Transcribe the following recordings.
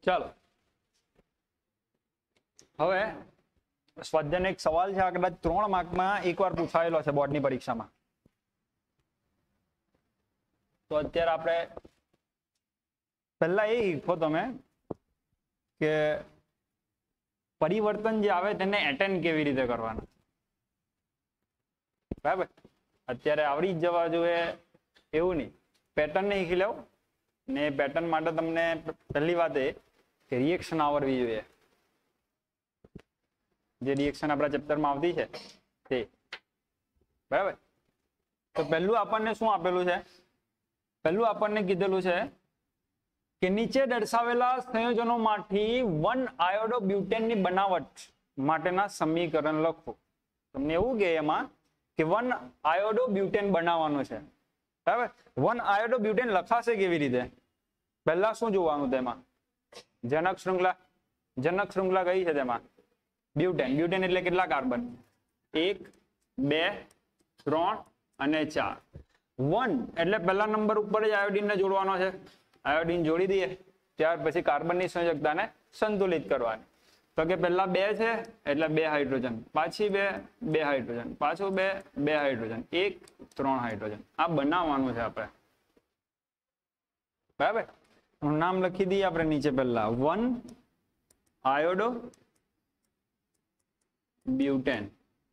ચાલો હવે સ્વાધ્યાયનો એક સવાલ છે, આ કદાચ 3 માર્કમાં એકવાર પૂછાયેલો છે બોર્ડની પરીક્ષામાં. તો અત્યારે આપણે પહેલા એ શીખો તમે કે પરિવર્તન જે આવે તેને એટેન્ડ કેવી રીતે કરવાના. બરાબર, અત્યારે આવડી જ જવા જોઈએ એવું નહીં, પેટર્ન ને શીખી લેવો ને પેટર્ન માટે તમને પહેલી વાત એ કે રિએક્શન આવડવી જોઈએ. જે રિએક્શન આપણા ચેપ્ટરમાં આવતી છે તે. બરાબર, તો પહેલું આપણને શું આપેલું છે? પહેલું આપણને કીધેલું છે કે નીચે દર્શાવેલા સંયોજનોમાંથી 1 આયોડોબ્યુટેનની બનાવટ માટેના સમીકરણ લખો. તમને એવું કે એમાં કે 1 આયોડોબ્યુટેન બનાવવાનું છે. બરાબર, 1 આયોડોબ્યુટેન લખાશે કેવી રીતે? પહેલા શું જોવાનું તેમાં? જનક શૃંખલા. જનક શૃંખલા કઈ છે તેમાં? બ્યુટેન. બ્યુટેન એટલે કેટલા કાર્બન? 1 2 3 અને 4. 1 એટલે પહેલા નંબર ઉપર જ આયોડીનને જોડવાનો છે. આયોડીન જોડી દઈએ, ત્યાર પછી કાર્બનની સંયોજકતાને સંતુલિત કરવાની. તો કે પહેલા 2 છે એટલે 2 હાઇડ્રોજન, પાછી 2 હાઇડ્રોજન, પાછું 2 હાઇડ્રોજન, 1 3 હાઇડ્રોજન. આ બનાવવાનું છે આપણે. બરાબર, નામ લખી દઈએ આપણે નીચે. પહેલા 1 આયોડો બ્યુટેન.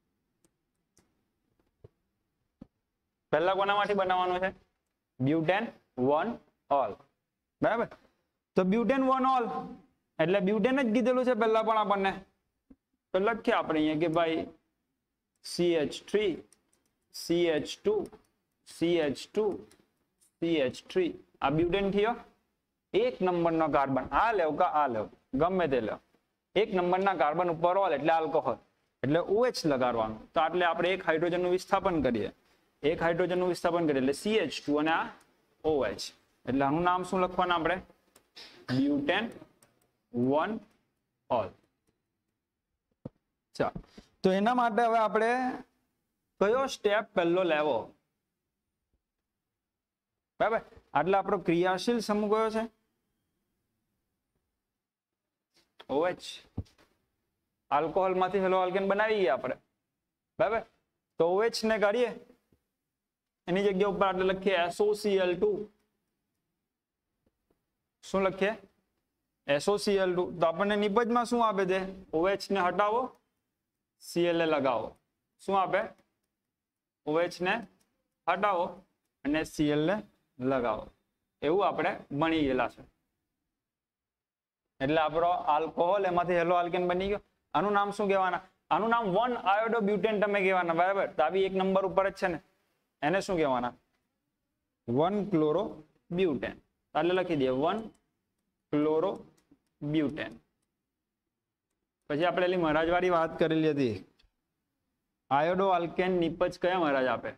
પહેલા કોનામાંથી બનાવવાનું છે? Butane 1 ol. બરાબર, તો બ્યુટેન 1 ઓલ એટલે બ્યુટેન જ કીધેલું છે પહેલા પણ આપણને. તો લખીએ આપણે અહીંયા કે ભાઈ CH3 CH2 CH2 CH3. આ બ્યુટેન થયો. 1 નંબરનો કાર્બન આ લેવ કે આ લેવ, ગમે તે લેવ, 1 નંબરના કાર્બન ઉપર ઓલ એટલે આલ્કોહોલ એટલે OH લગાડવાનું. તો એટલે આપણે 1 હાઇડ્રોજનનું વિસ્થાપન કરીએ, 1 હાઇડ્રોજનનું વિસ્થાપન કરીએ એટલે CH2 અને આ OH. એટલે આનું નામ શું લખવાનું આપણે? Butane 1 ol. ચાલો, તો એના માટે હવે આપણે કયો સ્ટેપ પહેલો લેવો? બરાબર, એટલે આપણો ક્રિયાશીલ સમૂહ કયો છે? OH. આલ્કોહોલ માંથી હેલો આલ્કેન બનાવી ગયા આપણે. બરાબર, તો OH ને કાઢીએ, એની જગ્યા ઉપર આપણે લખીએ SOCl2. શું લખીએ? SOCl2. તો આપણને નિપજમાં શું આપે છે? OH ને હટાવો, Cl લગાવો. શું આપે? OH ને હટાવો અને Cl ને લગાવો. એવું આપણે ભણી ગયેલા છે. એટલે આપણો આલ્કોહોલ એમાંથી હેલો આલ્કેન બની ગયો. આનું નામ શું કહેવાના? આનું નામ 1 આયોડોબ્યુટેન તમે કહેવાના. બરાબર, તો આવી 1 નંબર ઉપર જ છે ને, એને શું કહેવાના? 1 ક્લોરોબ્યુટેન. એટલે લખી દઈએ 1 ક્લોરોબ્યુટેન. પછી આપણે એલી મહારાજવાળી વાત કરેલી હતી, આયોડો આલ્કેન નિપજ કયા મહારાજ આપે?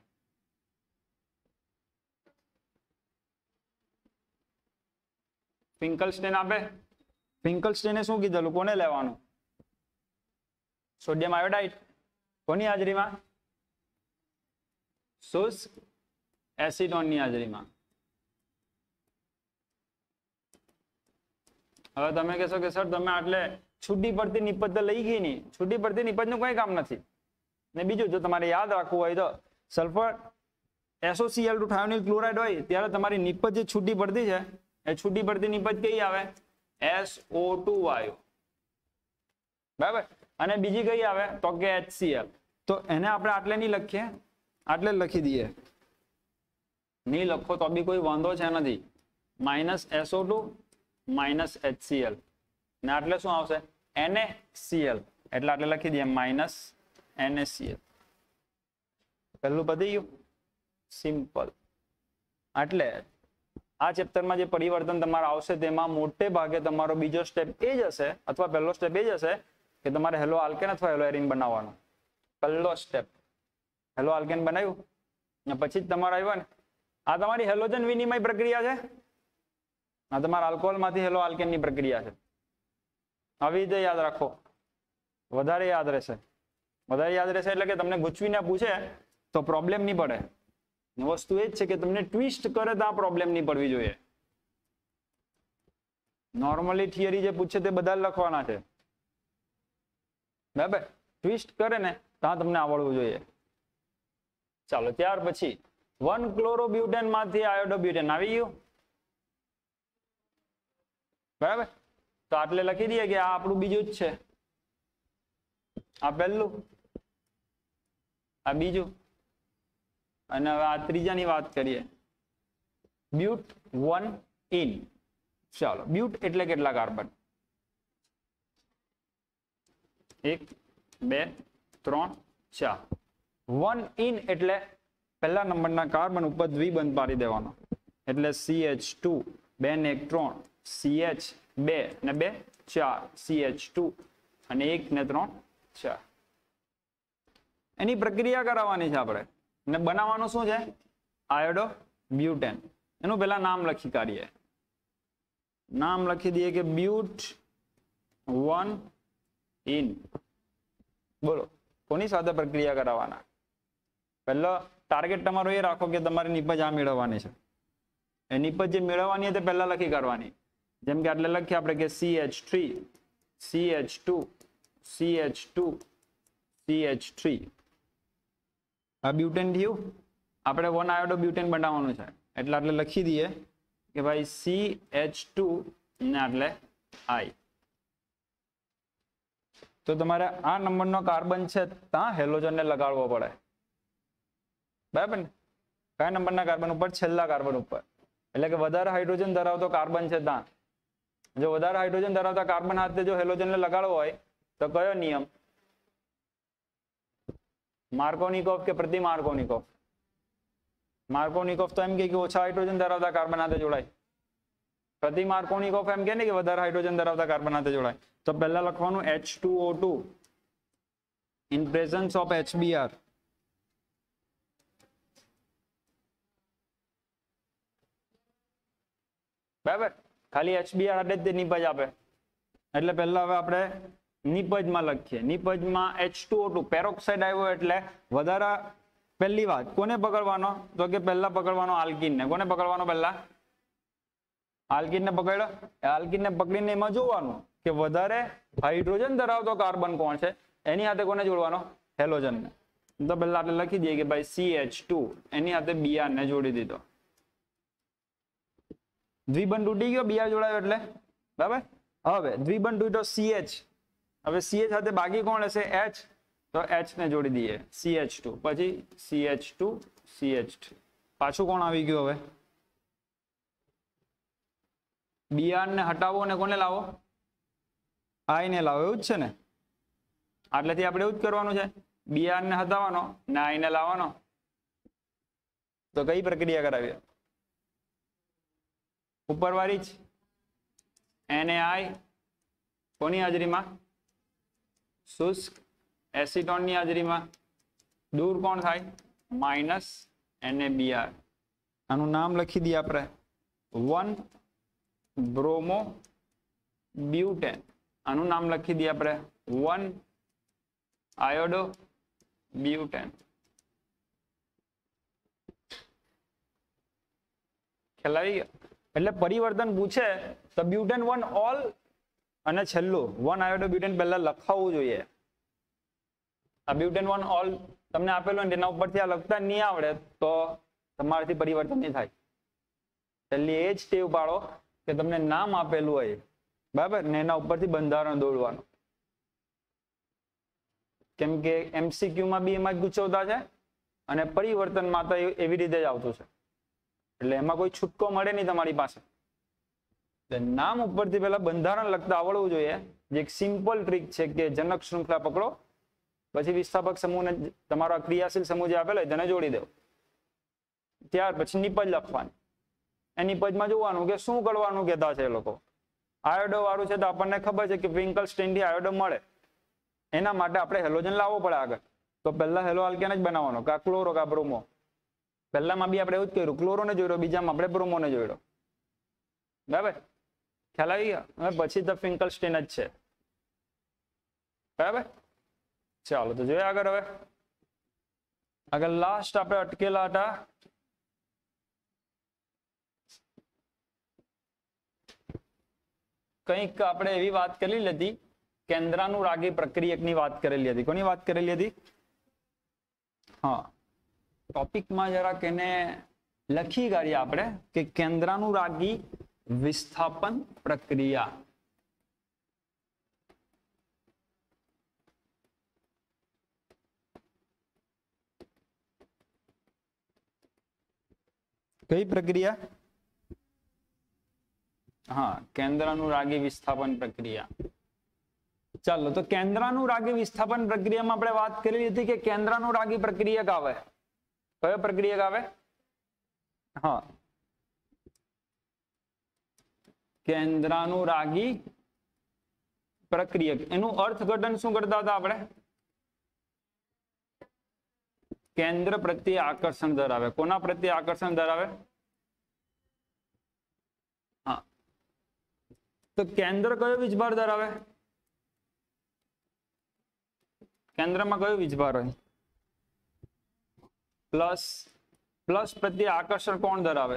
ફિંકલસ્ટેન આપે. ફિંકલસ્ટેને શું કીધેલું? કોને લેવાનું? Sodium iodide. કોની હાજરીમાં? શુષ્ક એસિટોનની હાજરીમાં. હવે તમે કહેશો કે સર તમે આટલે છૂટી પડતી નિપજ તો લઈ ગઈ નહીં. છૂટી પડતી નિપજનું કોઈ કામ નથી. ને બીજું જો તમારે યાદ રાખવું હોય તો સલ્ફર SOCl2 થાયોનિલ ક્લોરાઇડ હોય ત્યારે તમારી નિપજ જે છૂટી પડતી છે એ છૂટી પડતી નિપજ કઈ આવે? SO2 વાયુ. બરાબર, અને બીજી કઈ આવે? તો કે HCl. તો એને આપણે આટલે નહીં લખીએ, આટલે લખી દઈએ. નહીં લખો તો બી કોઈ વાંધો છે નથી. -SO2 HCl ને આટલે શું આવશે? NaCl. એટલે આટલે લખી દઈએ -NaCl. પહેલું પતી ગયું. સિમ્પલ. એટલે આ ચેપ્ટરમાં જે પરિવર્તન તમારે આવશે તેમાં મોટે ભાગે તમારો બીજો સ્ટેપ એ જ હશે, અથવા પહેલો સ્ટેપ એ જ હશે કે તમારે હેલો આલ્કેન અથવા હેલો એરીન બનાવવાનો. પહેલો સ્ટેપ હેલો આલ્કેન બનાવ્યું અને પછી જ તમારે આવ્યો ને આ તમારી હેલોજન વિનિમય પ્રક્રિયા છે. આ તમારા આલ્કોહોલ માંથી હેલો આલ્કેનની પ્રક્રિયા છે. આવી રીતે યાદ રાખો, વધારે યાદ રહેશે. વધારે યાદ રહેશે એટલે કે તમને ગૂંચવીને પૂછે તો પ્રોબ્લેમ નહીં પડે. વસ્તુ એ જ છે કે તમને ટ્વિસ્ટ કરે તો આ પ્રોબ્લેમ નહીં પડવી જોઈએ. નોર્મલી થિયરી જે પૂછે તે બધા લખવાના છે, બરાબર. ટ્વિસ્ટ કરે ને ત્યાં તમને આવડવું જોઈએ. ચાલો ત્યાર પછી 1 ક્લોરોબ્યુટેન માંથી આયોડોબ્યુટેન આવી ગયું, બરાબર. તો આટલે લખી દઈએ કે આ આપણું બીજું જ છે, આ પહેલું, આ બીજું, અને હવે આ ત્રીજાની વાત કરીએ, બ્યુટ 1 ઇન. ચાલો બ્યુટ એટલે કેટલા કાર્બન? 1 2 3 4. 1 ઇન એટલે પહેલા નંબરના કાર્બન ઉપર દ્વિબંધ પાડી દેવાનો, એટલે CH2 2 ને 1 3, CH 2 ને 2 4, CH2 અને 1 ને 3 4. એની પ્રક્રિયા કરાવવાની છે આપણે, અને બનાવવાનું શું છે? Iodobutane. એનું પહેલા નામ લખી કાઢીએ. નામ લખી દઈએ કે બ્યુટ 1 ઇન. બોલો કોની સાથે પ્રક્રિયા કરાવવાના? પહેલો ટાર્ગેટ તમારો એ રાખો કે તમારે નિપજ આ મેળવવાની છે. એ નિપજ જે મેળવવાની છે તે પહેલા લખી કાઢવાની. જેમ કે આટલે લખીએ આપણે કે CH3 CH2 CH2 CH3. આ બ્યુટેન થયું. આપણે 1 આયોડો બ્યુટેન બનાવવાનું છે, એટલે આટલે લખી દઈએ કે ભાઈ CH2 ને આટલે I. તો તમારે આ નંબરનો કાર્બન છે ત્યાં હેલોજનને લગાડવો પડે, બરાબર ને? કયા નંબરના કાર્બન ઉપર? છેલ્લા કાર્બન ઉપર. એટલે કે વધારે હાઇડ્રોજન ધરાવતો કાર્બન છે ત્યાં. જો વધારે હાઇડ્રોજન ધરાવતા કાર્બન હાથે જો હેલોજનને લગાડવો હોય તો કયો નિયમ? માર્કોનિકોફ કે પ્રતિ માર્કોનિકોફ? માર્કોનિકોફ તો એમ કે ઓછા હાઇડ્રોજન ધરાવતા કાર્બન હાથે જોડાય. પ્રતિ માર્કોનિકોફ એમ કે ને કે વધારે હાઇડ્રોજન ધરાવતા કાર્બન હાથે જોડાય. તો પહેલા લખવાનું H2O2 in presence of HBr. બરાબર. ખાલી HBr હાથે જ નિપજ આપે, એટલે પહેલા હવે આપણે નિપજમાં લખીએ. નિપજમાં H2O2 પેરોક્સાઇડ આવ્યો એટલે વધારા. પહેલી વાત કોને પકડવાનો? તો કે પહેલા પકડવાનો આલ્કીનને. કોને પકડવાનો? પહેલા આલ્કીનને પકડ્યો. આલ્કીનને પકડીને એમાં જોવાનું કે વધારે હાઇડ્રોજન ધરાવતો કાર્બન કોણ છે, એની સાથે કોને જોડવાનો? હેલોજનને. તો પહેલા આપણે લખી દઈએ કે ભાઈ CH2 એની સાથે Br ને જોડી દીધો. દ્વિબંધ તૂટી ગયો Br જોડાયો એટલે, બરાબર. હવે દ્વિબંધ તૂટ્યો CH. હવે CH સાથે બાકી કોણ હશે? H. તો H ને જોડી દઈએ CH2, પછી CH2 CH3. પાછું કોણ આવી ગયું? હવે Br ને હટાવો ને કોને લાવો? I ને લાવો. એવું જ છે ને? આટલેથી આપણે એવું જ કરવાનું છે. Br ને હટાવવાનો ને I ને લાવવાનો. તો કઈ પ્રક્રિયા કરાવીએ? ઉપરવાળી જ NaI કોની હાજરીમાં? શુષ્ક એસિટોનની હાજરીમાં. દૂર કોણ થાય? Minus NaBr. આનું નામ લખી દઈએ આપણે 1 બ્રોમો બ્યુટેન. આનું નામ લખી દઈએ આપણે 1 આયોડો બ્યુટેન. ખ્યાલ આવી ગયો? એટલે પરિવર્તન પૂછે તો બ્યુટેન 1 ઓલ અને છેલ્લું 1 આયોડો બ્યુટેન પહેલા લખાવવું જોઈએ. આ બ્યુટેન 1 ઓલ તમને આપેલું ને એના ઉપરથી આ લખતા નહીં આવડે તો તમારાથી પરિવર્તન નહીં થાય. એટલે એ જ ટેવ પાડો કે તમને નામ આપેલું હોય, બરાબર ને, એના ઉપરથી બંધારણ દોડવાનું. કેમ કે MCQ માં બી એમાં જ ગુચવતા છે અને પરિવર્તનમાં તો એવી રીતે જ આવતું છે, એટલે એમાં કોઈ છૂટકો મળે નહીં તમારી પાસે. નામ ઉપરથી પેલા બંધારણ લખતા આવડવું જોઈએ, જે એક સિમ્પલ ટ્રીક છે કે જનક શૃંખલા પકડો, પછી વિસ્થાપક સમૂહને તમારો ક્રિયાશીલ સમૂહ જે આપેલો તેને જોડી દો. ત્યાર પછી નિપજ લખવાની. એ નિપજમાં જોવાનું કે શું કરવાનું કહેતા છે એ લોકો. આયોડો વાળું છે તો આપણને ખબર છે કે વિન્કલસ્ટેઇન થી આયોડો મળે, એના માટે આપણે હેલોજન લાવવો પડે આગળ. તો પહેલા હેલો આલ્કેન જ બનાવવાનો, કા ક્લોરો કા બ્રોમો. પહેલામાં બી આપણે એવું જ કર્યું, ક્લોરોને જોડ્યો, બીજામાં આપણે બ્રોમોને જોડ્યો, બરાબર. ખ્યાલ આવી ગયો? હવે પછી તો વિન્કલસ્ટેઇન જ છે, બરાબર. ચાલો તો જોઈએ આગળ. હવે આગળ લાસ્ટ આપણે અટકેલા હતા કંઈક આપણે એવી વાત કરેલી હતી, કેન્દ્રાનુરાગી પ્રક્રિયકની વાત કરેલી હતી. કોની વાત કરેલી હતી? હા, ટોપિકમાં જરાક એને લખી કાઢીએ આપણે કે કેન્દ્રાનુરાગી વિસ્થાપન પ્રક્રિયા. કઈ પ્રક્રિયા? હા, કેન્દ્રાનુરાગી વિસ્થાપન પ્રક્રિયા. ચાલો, તો કેન્દ્રાનુરાગી વિસ્થાપન પ્રક્રિયામાં આપણે વાત કરી હતી કે કેન્દ્રાનુરાગી પ્રક્રિયક આવે. કયો પ્રક્રિયક આવે? હા, કેન્દ્રાનુરાગી પ્રક્રિયક. એનું અર્થઘટન શું કરતા હતા આપણે? કેન્દ્ર પ્રત્યે આકર્ષણ ધરાવે. કોના પ્રત્યે આકર્ષણ ધરાવે? હા, તો કેન્દ્ર કયો વીજભાર ધરાવે? કેન્દ્રમાં કયો વીજભાર હોય? પ્લસ. પ્લસ પ્રત્યે આકર્ષણ કોણ ધરાવે?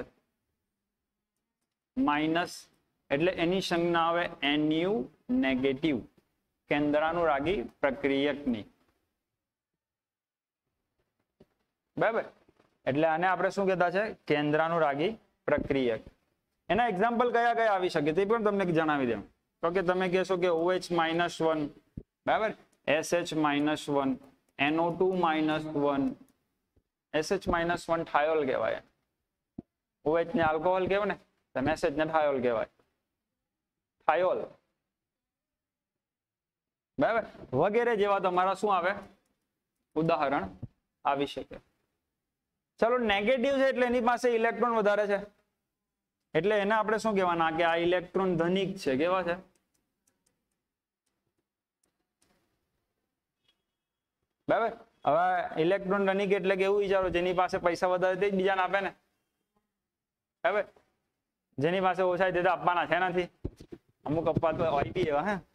માઇનસ. એટલે એની સંજ્ઞા આવે NU નેગેટિવ, કેન્દ્રાનુરાગી પ્રક્રિયકની. બરાબર. એટલે આને આપણે શું કહેતા છે? કેન્દ્રાનુરાગી પ્રક્રિયક. એના એક્ઝામ્પલ કયા કયા આવી શકે તે પણ તમને જણાવી દઉં. તો કે તમે કહેશો કે OH-1, બરાબર, SH-1, NO2-1, SH-1 થાયોલ કહેવાય. OH ને આલ્કોહોલ કહેવાય ને, તમે SH ને થાયોલ કહેવાય. થાયોલ, બરાબર, વગેરે જેવા તમારા શું આવે? ઉદાહરણ આવી શકે. ચલો, નેગેટિવ છે એટલે એની પાસે ઇલેક્ટ્રોન વધારે છે, એટલે એને આપણે શું કહેવાના કે આ ઇલેક્ટ્રોન ધનિક છે. કેવા છે? બરાબર. હવે ઇલેક્ટ્રોન ધનિક એટલે કે એવું વિચારો જેની પાસે પૈસા વધારે તે જ બીજાને આપે ને. બરાબર. જેની પાસે ઓછા તે તો આપવાના છે નથી. અમુક અપવા તો હોય બી એવા હે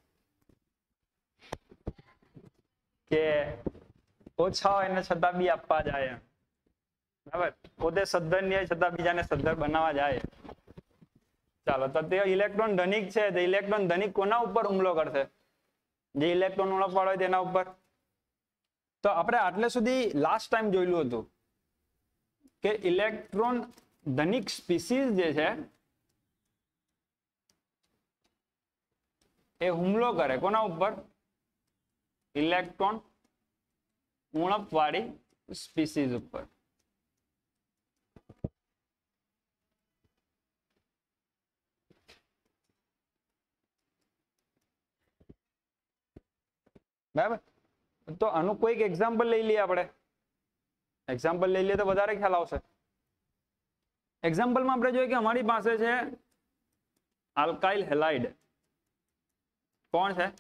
કે ઓછા હોય ને છતાં બી આપવા જાય. બરાબર. પોતે સદ્ધર ની હોય છતાં બીજાને સદ્ધર બનાવવા જાય. ચાલો, તો તે ઇલેક્ટ્રોન ધનિક છે. તો ઇલેક્ટ્રોન ધનિક કોના ઉપર હુમલો કરશે? જે ઇલેક્ટ્રોન ઉણપ વાળો હોય તેના ઉપર. તો આપણે આટલે સુધી લાસ્ટ ટાઈમ જોયેલું હતું કે ઇલેક્ટ્રોન ધનિક સ્પીસીસ જે છે એ હુમલો કરે કોના ઉપર? ઇલેક્ટ્રોન ઉણપ વાળી સ્પીસીસ ઉપર. બરાબર. તો આનું કોઈક એક્ઝામ્પલ લઈ લઈએ આપણે. એક્ઝામ્પલ લઈ લઈએ તો વધારે ખ્યાલ આવશે. એક્ઝામ્પલમાં આપણે જોઈએ કે અમારી પાસે છે આલ્કાઇલ હેલાઇડ. કોણ છે?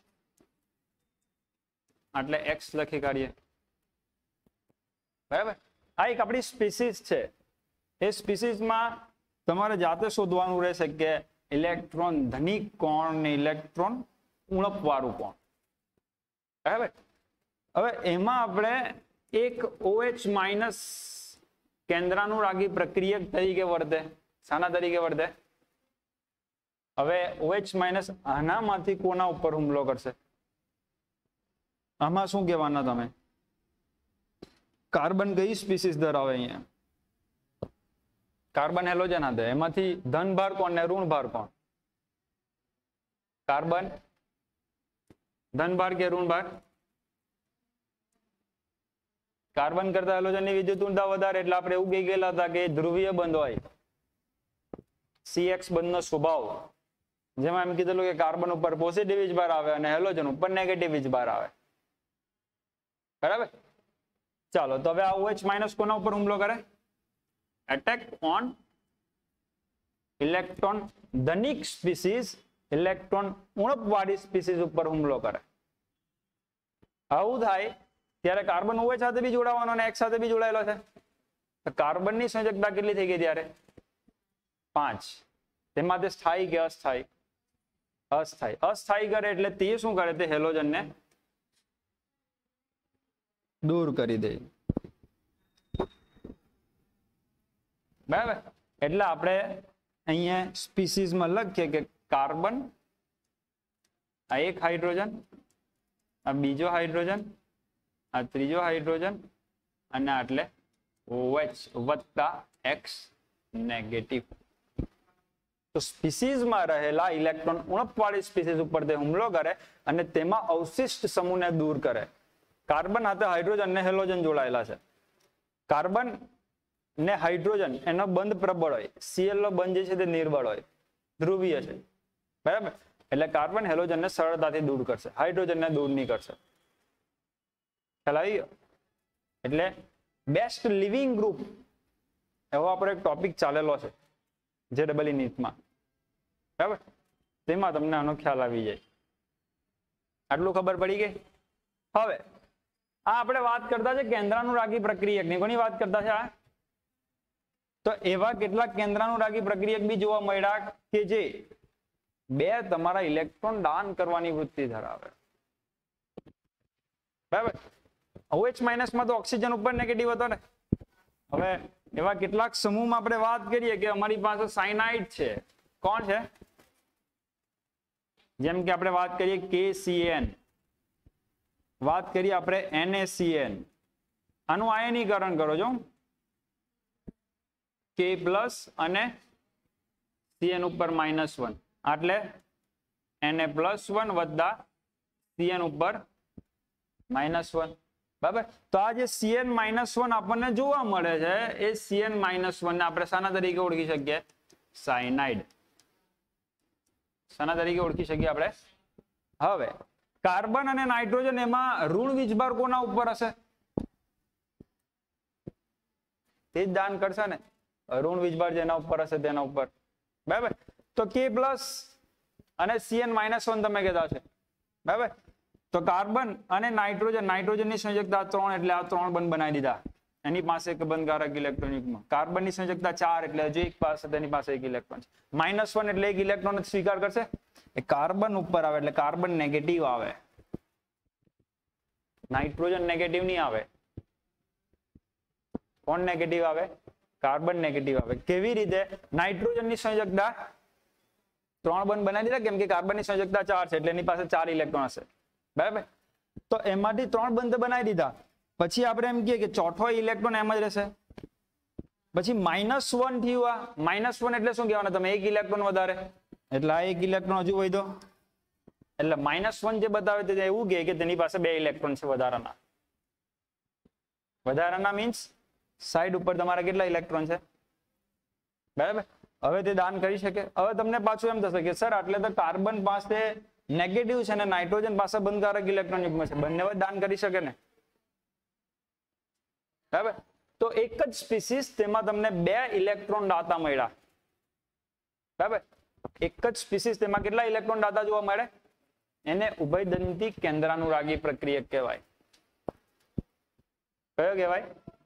એટલે X લખી કાઢીએ. બરાબર. આ એક આપણી સ્પીસીસ છે. એ સ્પીસીસમાં તમારે જાતે શોધવાનું રહેશે કે ઇલેક્ટ્રોન ધનિક કોણ ને ઇલેક્ટ્રોન ઉણપ વાળું કોણ. બરાબર. હવે એમાં આપણે એક OH- કેન્દ્રાનુરાગી પ્રક્રિયક તરીકે વર્તે. શાના તરીકે વર્તે? હવે OH- આનામાંથી કોના ઉપર હુમલો કરશે? આમાં શું કહેવાના તમે? કાર્બન કઈ સ્પીસીસ ધરાવે? અહીંયા કાર્બન હેલોજન હતા. એમાંથી ધન ભાર કોણ ને ઋણ ભાર કોણ? કાર્બન ધન ભાર કે ઋણ ભાર? કાર્બન કરતા હેલોજન ની વિદ્યુત ઊર્જા વધારે, એટલે આપણે એવું કહી ગયેલા હતા કે ધ્રુવીય બંધ હોય. CX બંધનો સ્વભાવ, જેમાં એમ કીધેલું કે કાર્બન ઉપર પોઝિટિવ વીજભાર આવે અને હેલોજન ઉપર નેગેટિવ વીજભાર આવે. બરાબર. ચાલો, તો હવે આ OH- કોના ઉપર હુમલો કરે? એટેક ઓન ઇલેક્ટ્રોન ધનિક સ્પીસીસ, ઇલેક્ટ્રોન ઉણપ વાળી સ્પીસીસ ઉપર હુમલો કરે. આવું થાય ત્યારે કાર્બન OH સાથે બી જોડાવાનો અને X સાથે બી જોડાયેલો છે. કાર્બન ની સંયોજકતા કેટલી થઈ ગઈ ત્યારે? 5. તેમાં તે સ્થાયી કે અસ્થાયી? અસ્થાયી. અસ્થાયી કરે એટલે તે શું કરે? તે હેલોજન ને દૂર કરી દે. બરાબર. એટલે આપણે અહીંયા સ્પીસીસમાં લખીએ કે કાર્બન આ એક હાઇડ્રોજન, આ બીજો હાઇડ્રોજન, આ ત્રીજો હાઇડ્રોજન અને આટલે OH વત્તા X નેગેટિવ. તો સ્પીસીઝમાં રહેલા ઇલેક્ટ્રોન ઉણપવાળી સ્પીસીઝ ઉપર તે હુમલો કરે અને તેમાં અવશિષ્ટ સમૂહને દૂર કરે. કાર્બન સાથે હાઇડ્રોજન ને હેલોજન જોડાયેલા છે. કાર્બન ને હાઇડ્રોજન એનો બંધ પ્રબળ હોય, Cl નો બંધ જે છે તે નિર્બળ હોય, ધ્રુવીય છે, બરાબર. એટલે કાર્બન હેલોજન ને સરળતાથી દૂર કરશે, હાઇડ્રોજન ને દૂર નહીં કરશે. ખ્યાલ આવી ગયો? એટલે બેસ્ટ લિવિંગ ગ્રુપ એવો આપણો એક ટોપિક ચાલેલો છે JEE નીટમાં, બરાબર. તેમાં તમને આનો ખ્યાલ આવી જાય. આટલું ખબર પડી ગઈ. હવે આ આપણે વાત કરતા છે કેન્દ્રાનુરાગી પ્રક્રિયકની. કોની વાત કરતા છે આ? તો એવા કેટલાક કેન્દ્રાનુરાગી પ્રક્રિયક બી જોવા મળ્યા કે જે બે તમારા ઇલેક્ટ્રોન દાન કરવાની વૃત્તિ ધરાવે, બરાબર. OH માઇનસમાં તો ઓક્સિજન ઉપર નેગેટિવ હતો ને. હવે એવા કેટલાક સમૂહમાં આપણે વાત કરીએ કે અમારી પાસે સાયનાઇડ છે. કોણ છે? જેમ કે આપણે વાત કરીએ KCN, વાત કરીએ આપણે NaCN. આનું આયનીકરણ કરો છો, K પ્લસ અને CN ઉપર -1, એટલે Na+1 વત્તા CN ઉપર -1, બરાબર. તો આ જે CN-1 આપણને જોવા મળે છે એ CN-1 ને આપણે શાના તરીકે ઓળખી શકીએ? સાયનાઇડ. શાના તરીકે ઓળખી શકીએ આપણે? હવે કાર્બન અને નાઇટ્રોજન એમાં ઋણ વીજભાર કોના ઉપર હશે? તે જ દાન કરશે ને, ઋણ વીજભાર જેના ઉપર હશે તેના ઉપર, બરાબર. તો K પ્લસ અને CN-1 તમે કહેતા છે, બરાબર. તો કાર્બન અને નાઇટ્રોજનની સંયોજકતા 3 એટલે આ 3 બંધ બનાવી દીધા. એની પાસે એક બંધકારક ઇલેક્ટ્રોન યુગ્મ. કાર્બનની સંયોજકતા 4 એટલે હજુ એક પાસે તેની પાસે એક ઇલેક્ટ્રોન છે. -1 એટલે એક ઇલેક્ટ્રોન સ્વીકાર કરશે. એ કાર્બન ઉપર આવે એટલે કાર્બન નેગેટિવ આવે, નાઇટ્રોજન નેગેટિવ નહીં આવે. કોણ નેગેટિવ આવે? કાર્બન નેગેટિવ આવે. કેવી રીતે? નાઇટ્રોજનની સંયોજકતા 3 બંધ બનાવી દીધા, કેમ કે કાર્બનની સંયોજકતા 4 છે એટલે એની પાસે 4 ઇલેક્ટ્રોન હશે, બરાબર. તો એમાંથી 3 બંધ બનાવી દીધા. પછી આપણે એમ કહીએ કે ચોથો ઇલેક્ટ્રોન એમ જ રહેશે. પછી -1 થયું. આ -1 એટલે શું કહેવાનું? તમે એક ઇલેક્ટ્રોન વધારે, એટલે આ એક ઇલેક્ટ્રોન હજુ વધ્યો. એટલે -1 જે બતાવે તે એવું કહે કે તેની પાસે 2 ઇલેક્ટ્રોન છે વધારાના. વધારાના મીન્સ સાઈડ ઉપર તમારા કેટલા ઇલેક્ટ્રોન છે, બરાબર. હવે તે દાન કરી શકે. હવે તમને પાછું એમ થશે કે સર આટલે તો કાર્બન પાસે નેગેટિવ છે અને નાઇટ્રોજન પાસે બંધકારક ઇલેક્ટ્રોન યુગ્મ છે, બંને જ દાન કરી શકે ને, બરાબર. તો એક જ સ્પીસીસ તેમાં તમને 2 ઇલેક્ટ્રોન દાતા મળ્યા, બરાબર. એક જ સ્પીસીસ તેમાં કેટલા ઇલેક્ટ્રોન દાતા જોવા મળે? એને ઉભયદંતી કેન્દ્રાનુરાગી પ્રક્રિયક કહેવાય. કયો કહેવાય?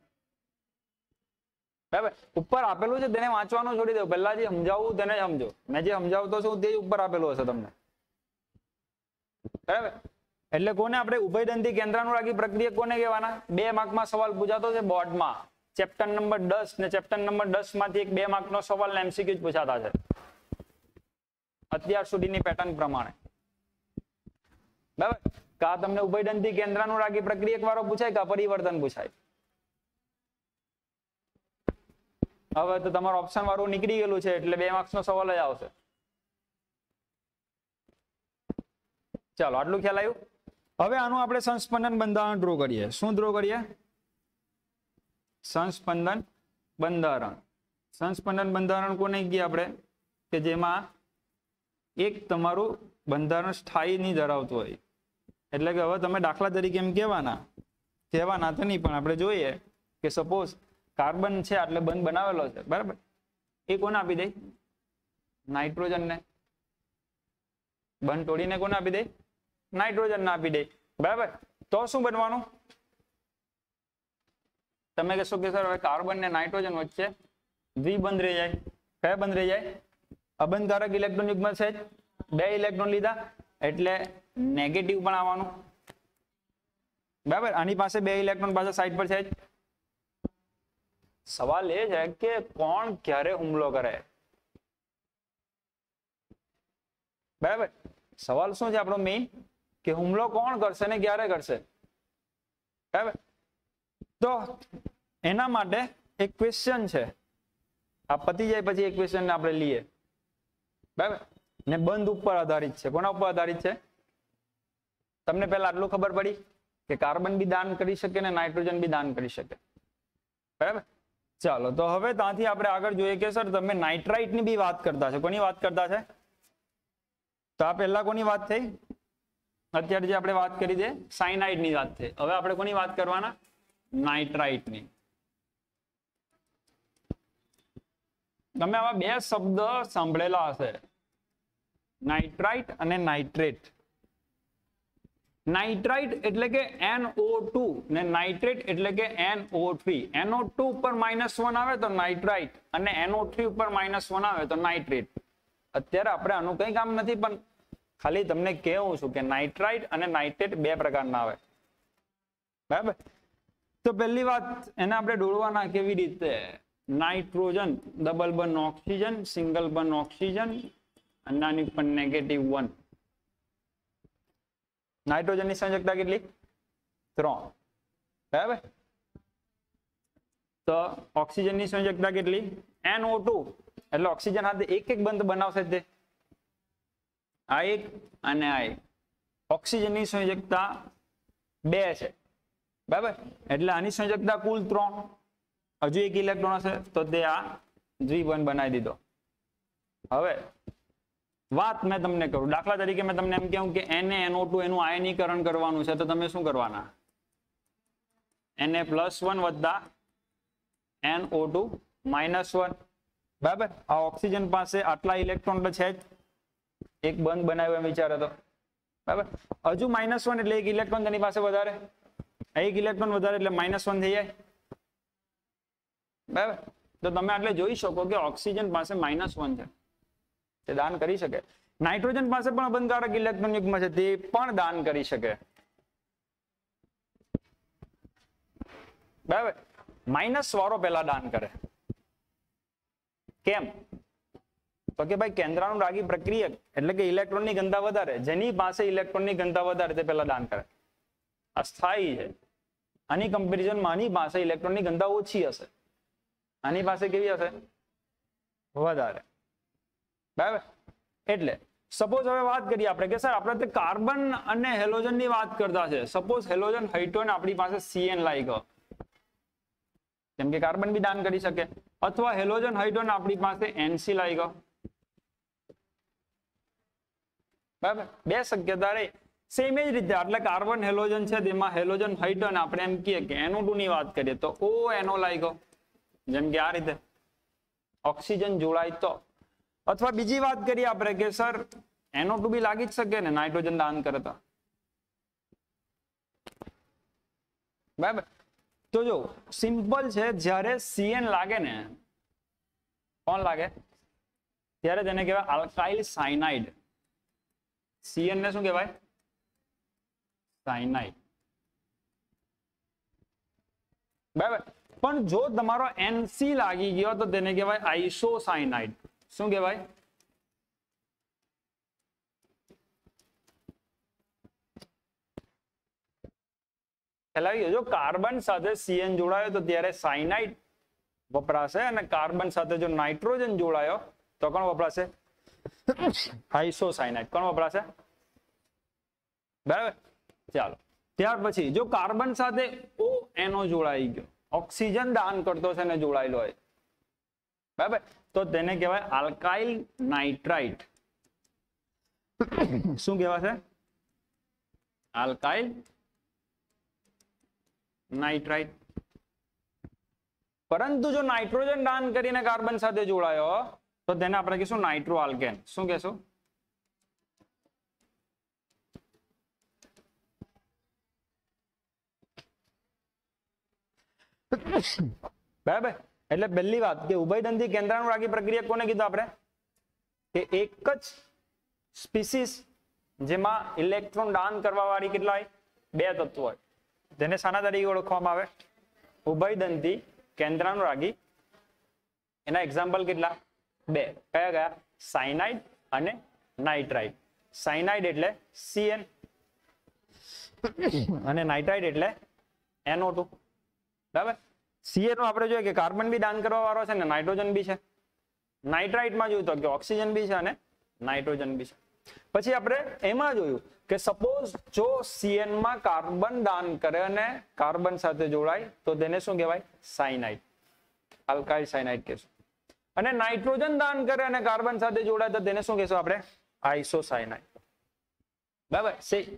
બરાબર. ઉપર આપેલું છે તેને વાંચવાનું છોડી દો, પહેલા જે સમજાવું તેને સમજો. મેં જે સમજાવતો છું તે ઉપર આપેલું હશે તમને, બરાબર. એટલે કોને આપણે ઉભયદંતી કેન્દ્રાનુરાગી પ્રક્રિયક કોને કહેવાના? 2 માર્કમાં સવાલ પૂછાતો છે બોર્ડમાં, ચેપ્ટર નંબર 10 ને ચેપ્ટર નંબર 10 માંથી એક 2 માર્કનો સવાલ MCQ પૂછાતા છે અત્યાર સુધીની પેટર્ન પ્રમાણે, બરાબર. કા તમને ઉભયદંતી કેન્દ્રાનુરાગી પ્રક્રિયક વાળો પૂછાય કે પરિવર્તન પૂછાય? હવે તો તમારું ઓપ્શન વાળું નીકળી ગયેલું છે એટલે 2 માર્ક્સનો સવાલ જ આવશે. ચાલો, આટલું ખ્યાલ આવ્યું. હવે આનું આપણે સંસ્પંદન બંધારણ ડ્રો કરીએ. શું ડ્રો કરીએ? સંસ્પંદન બંધારણ. સંસ્પંદન બંધારણ કોને કહીએ આપણે? કે જેમાં એક તમારું બંધારણ સ્થાયી નહીં ધરાવતું હોય. એટલે કે હવે તમે દાખલા તરીકે એમ કહેવાના તો નહીં, પણ આપણે જોઈએ કે સપોઝ કાર્બન છે એટલે બંધ બનાવેલો છે, બરાબર. એ કોને આપી દે? નાઇટ્રોજન ને. બંધ તોડીને કોને આપી દે? નાઇટ્રોજન ને આપી દે, બરાબર. તો શું બનવાનું? તમે કહેશો કે સર હવે કાર્બન ને નાઇટ્રોજન વચ્ચે દ્વિબંધ રહી જાય. કયા બંધ રહી જાય? અબંધકારક ઇલેક્ટ્રોન યુગ્મ છે, 2 ઇલેક્ટ્રોન લીધા એટલે નેગેટિવ પણ આવવાનું, બરાબર. આની પાસે 2 ઇલેક્ટ્રોન પાસે સાઈડ પર છે. સવાલ એ છે કે કોણ ક્યારે હુમલો કરે, બરાબર. સવાલ શું છે આપણો મેઇન કે હુમલો કોણ કરશે ને ક્યારે કરશે, બરાબર. તો એના માટે એક ક્વેશ્ચન છે, આ પતી જાય પછી એક ક્વેશ્ચન આપણે લઈએ, બરાબર. ને બંધ ઉપર આધારિત છે. કોના ઉપર આધારિત છે? તમને પહેલા આટલું ખબર પડી કે કાર્બન બી દાન કરી શકે ને નાઇટ્રોજન બી દાન કરી શકે, બરાબર. ચાલો તો હવે ત્યાંથી આપણે આગળ જોઈએ કે સર તમે નાઇટ્રાઇટ ની બી વાત કરતા છે. કોની વાત કરતા છે? તો આ પહેલા કોની વાત થઈ? અત્યારે જે આપણે વાત કરી છે સાયનાઇડ ની વાત થઈ. હવે આપણે કોની વાત કરવાના? નાઇટ્રાઇટ ની. તમે આવા બે શબ્દ સાંભળેલા હશે, નાઇટ્રાઇટ અને નાઇટ્રેટ. નાઇટ્રાઇટ એટલે કે NO2 ને નાઇટ્રેટ એટલે કે NO3. NO2 ઉપર -1 આવે તો નાઇટ્રાઇટ અને NO3 ઉપર -1 આવે તો નાઇટ્રેટ. અત્યારે આપણે આનું કઈ કામ નથી, પણ ખાલી તમને કહેવું છું કે નાઇટ્રાઇટ અને નાઇટ્રેટ બે પ્રકારના આવે, બરાબર. તો પહેલી વાત એને આપણે દોડવાના કેવી રીતે? નાઇટ્રોજન ડબલ બંધ ઓક્સિજન, સિંગલ બંધ ઓક્સિજન અને આની ઉપર -1. નાઇટ્રોજન ની સંયોજકતા કેટલી? 3, બરાબર. તો ઓક્સિજન ની સંયોજકતા કેટલી? NO2 એટલે ઓક્સિજન સાથે એક એક બંધ બનાવશે તે, આ એક અને આ એક. ઓક્સિજન ની સંયોજકતા 2 છે, બરાબર. એટલે આની સંયોજકતા કુલ 3. હજુ એક ઇલેક્ટ્રોન હશે તો તે આ દ્વિબંધ બનાવી દીધો. હવે વાત મેં તમને કરું, દાખલા તરીકે મેં તમને એમ કહું કે NaNO2 એનું આયનીકરણ કરવાનું છે, તો તમે શું કરવાના? Na+1 વત્તા NO2 -1, બરાબર. આ ઓક્સિજન પાસે આટલા ઇલેક્ટ્રોન તો છે જ, એક બંધ બનાવ્યો એમ વિચારે તો, બરાબર. હજુ -1 એટલે એક ઇલેક્ટ્રોન તેની પાસે વધારે, એક ઇલેક્ટ્રોન વધારે એટલે -1 થઈ જાય, બરાબર. તો તમે એટલે જોઈ શકો કે ઓક્સિજન પાસે -1 છે, તે દાન કરી શકે. નાઇટ્રોજન પાસે પણ અબંધકારક ઇલેક્ટ્રોન યુગ્મ છે, તે પણ દાન કરી શકે, બરાબર. માઇનસ વાળો પહેલા દાન કરે. કેમ? તો કે ભાઈ કેન્દ્રાનુરાગી પ્રક્રિયક એટલે કે ઇલેક્ટ્રોન ની ઘનતા વધારે, જેની પાસે ઇલેક્ટ્રોન ની ઘનતા વધારે તે પહેલા દાન કરે. આ સ્થાયી છે. આની કમ્પેરિઝનમાં આની પાસે ઇલેક્ટ્રોન ની ઘનતા ઓછી હશે, આની પાસે કેવી હશે? વધારે, બરાબર. એટલે સપોઝ હવે વાત કરીએ આપણે કે સર આપણે કાર્બન અને હેલોજન ની વાત કરતા છે. સપોઝ હેલોજન હાઇડ્રોજન આપણી પાસે CN લાઈ ગયો, કેમ કે કાર્બન બી દાન કરી શકે, અથવા હેલોજન હાઇડ્રોજન આપણી પાસે NC લાઈ ગયો, બરાબર. બે શક્યતા રહી. સેમ જ રીતે એટલે કાર્બન હેલોજન છે, તેમાં હેલોજન હાઇડ્રોજન આપણે એમ કહીએ કે NO2 ની વાત કરીએ તો ONO લાઈ ગયો, જેમ કે આ રીતે ઓક્સિજન જોડાય તો. અથવા બીજી વાત કરીએ આપણે કે સર NO2 બી લાગી જ શકે ને નાઇટ્રોજન દાન કરે તો, બરાબર. તો જો સિમ્પલ છે, જ્યારે CN લાગે ને, કોણ લાગે? ત્યારે તેને કહેવાય આલ્કાઇલ સાયનાઇડ. CN ને શું કહેવાય? સાયનાઇડ, બરાબર. પણ જો તમારો NC લાગી ગયો તો તેને કહેવાય આઇસોસાયનાઇડ. શું કહેવાય? જો કાર્બન સાથે CN જોડાયો તો ત્યારે સાયનાઇડ વપરાશે, અને કાર્બન સાથે જો નાઇટ્રોજન જોડાયો તો કોણ વપરાશે? આઇસોસાયનાઇડ. કોણ વપરાશે? બરાબર. ચાલો ત્યાર પછી જો કાર્બન સાથે ONO જોડાઈ ગયો, ઓક્સિજન દાન કરતો છે ને જોડાયેલો હોય, બરાબર, તો તેને કહેવાય આલ્કાઇલ નાઇટ્રાઇટ. શું કહેવાશે? Alkyl nitrite. પરંતુ જો નાઇટ્રોજન દાન કરીને કાર્બન સાથે જોડાયો તો તેને આપણે કહીશું નાઇટ્રો આલ્કેન. શું કહેશું? બરાબર. એટલે પહેલી વાત કે ઉભયદંતી કેન્દ્રાનુરાગી પ્રક્રિયા કોને કીધું આપણે? કે એક જ સ્પીસીસ જેમાં ઇલેક્ટ્રોન દાન કરવા વાળી કેટલા હોય? 2 તત્વો હોય, તેને શાના તરીકે ઓળખવામાં આવે? ઉભયદંતી કેન્દ્રાનુરાગી. એના એક્ઝામ્પલ કેટલા? 2. કયા કયા? સાયનાઇડ અને નાઇટ્રાઇટ. સાયનાઇડ એટલે Cn અને નાઇટ્રાઇટ એટલે NO2 બરાબર. Cn નો આપણે જોઈએ કે કાર્બન બી દાન કરવા વાળો છે ને નાઇટ્રોજન બી છે. નાઇટ્રાઇટમાં જોયું તો કે ઓક્સિજન બી છે અને નાઇટ્રોજન બી છે. પછી આપણે એમાં જોયું કે સપોઝ જો Cn માં કાર્બન દાન કરે અને કાર્બન સાથે જોડાય તો તેને શું કહેવાય? સાયનાઇડ, આલ્કાઇલ સાયનાઇડ કહેશું. અને નાઇટ્રોજન દાન કરે અને કાર્બન સાથે જોડાય તો તેને શું કહેશું આપણે? આઇસોસાયનાઇડ. બરાબર.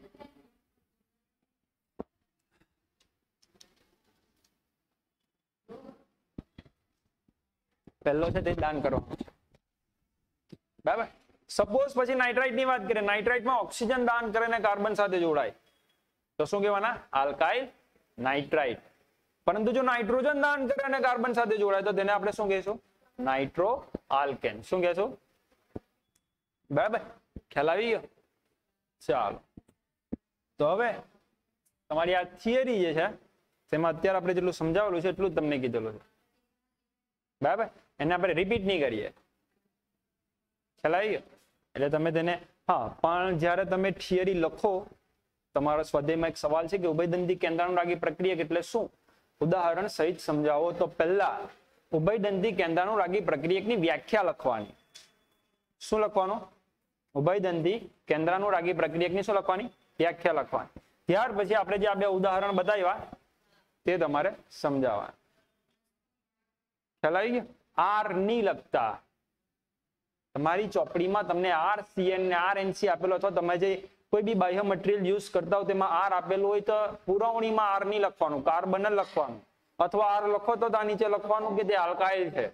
પહેલો છે તે દાન કરવાનું છે બરાબર. સપોઝ પછી નાઇટ્રાઇટ ની વાત કરીએ, નાઇટ્રાઇટમાં ઓક્સિજન દાન કરે અને કાર્બન સાથે જોડાય તો શું કહેવાના? Alkyl nitrite. પરંતુ જો નાઇટ્રોજન દાન કરે અને કાર્બન સાથે જોડાય તો તેને આપણે શું કહીશું? Nitroalkane. શું કહેશું? બરાબર. ખ્યાલ આવી ગયો? ચાલો, તો હવે તમારી આ થિયરી જે છે તેમાં અત્યારે આપણે જેટલું સમજાવેલું છે એટલું જ તમને કીધેલું છે બરાબર. એને આપણે રિપીટ નહીં કરીએ. ખ્યાલ આવી ગયો? એટલે તમે તેને હા, પણ જ્યારે તમે થિયરી લખો તમારા સ્વાધ્યાયમાં એક સવાલ છે કે ઉભયદંતી કેન્દ્રાનુરાગી પ્રક્રિયક એટલે શું? ઉદાહરણ સહિત સમજાવો. તો પહેલા ઉભયદંતી કેન્દ્રાનુરાગી પ્રક્રિયકની વ્યાખ્યા લખવાની. શું લખવાનું? ઉભયદંતી કેન્દ્રાનુરાગી પ્રક્રિયકની શું લખવાની? વ્યાખ્યા લખવાની. ત્યાર પછી આપણે જે આ બે ઉદાહરણ બતાવ્યા તે તમારે સમજાવવા. ખ્યાલ આવી ગયો? આર ની લખતા તમારી ચોપડીમાં તમને RCN ને RNC આપેલો અથવા તમે જે કોઈ બી બાહ્ય મટીરીયલ યુઝ કરતા હો તેમાં આર આપેલું હોય તો પુરવણીમાં આર ની લખવાનું, કાર્બન લખવાનું. અથવા આર લખો તો ત્યાં નીચે લખવાનું કે તે આલ્કાઇલ છે.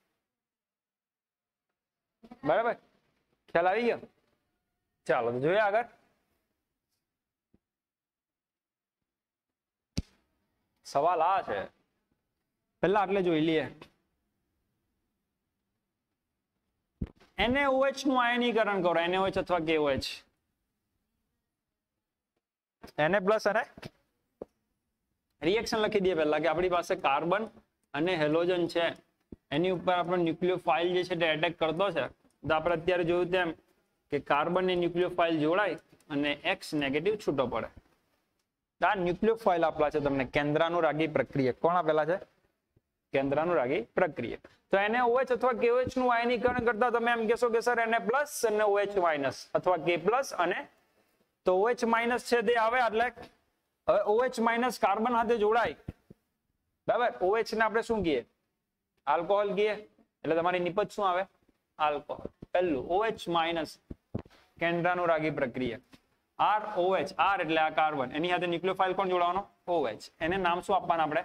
બરાબર. ખ્યાલ આવી ગયો? ચાલો તો જોઈએ આગળ. સવાલ આ છે, પહેલા એટલે જોઈ લઈએ. NaOH નું આયનીકરણ કરો. NaOH અથવા KOH. Na પ્લસ અને રિએક્શન લખી દઈએ પહેલા કે આપણી પાસે કાર્બન અને હેલોજન છે, એની ઉપર આપણો ન્યુક્લિયોફાઇલ જે છે તે એટેક કરતો છે. તો આપણે અત્યારે જોયું તેમ કે કાર્બન ને ન્યુક્લિયોફાઇલ જોડાય અને X નેગેટિવ છૂટો પડે. આ ન્યુક્લિયોફાઇલ આપેલા છે તમને કેન્દ્રાનુરાગી પ્રક્રિયક. કોણ આપેલા છે? કેન્દ્રાનુરાગી પ્રક્રિયક. તો NaOH અથવા KOH નું આયનીકરણ કરતા તમે એમ કહેશો કે સર Na પ્લસ અને OH માઇનસ અથવા K પ્લસ અને તો OH માઇનસ છે તે આવે એટલે હવે OH માઇનસ કાર્બન સાથે જોડાય બરાબર. OH ને આપણે શું કહીએ? આલ્કોહોલ કહીએ. એટલે તમારી નિપજ શું આવે? આલ્કોહોલ. પહેલું OH માઇનસ કેન્દ્રાનુરાગી પ્રક્રિયક. ROH, R એટલે આ કાર્બન, એની સાથે ન્યુક્લિયોફાઇલ કોણ જોડાવાનો? OH. એને નામ શું આપવાના આપણે?